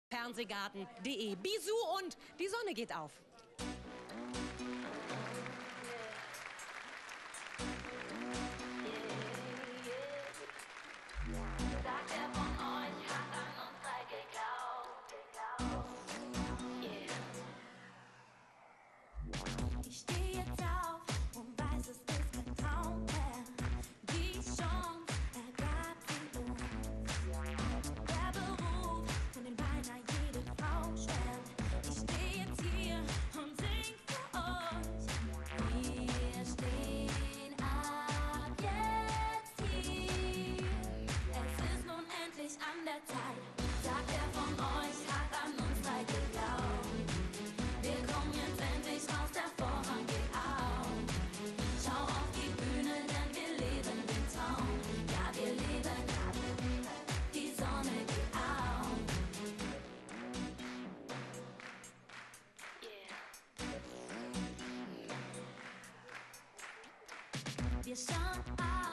Fernsehgarten.de. Bisou und die Sonne geht auf. Sagt wer von euch hat an uns drei geglaubt? Ich steh jetzt auf und weiß, es ist kein Traum mehr. Die Chance ergab sie uns. Der Beruf, von dem beinahe jede Frau schwärmt. Ich steh jetzt hier und sing für euch. Wir stehen ab jetzt hier. Es ist nun endlich an der Zeit. Sagt wer von euch hat an uns drei geglaubt? Wir kommen jetzt endlich raus, der Vorhang geht auf. Schau auf die Bühne, denn wir leben den Traum. Ja, wir leben, die Sonne geht auf. Wir schauen auf.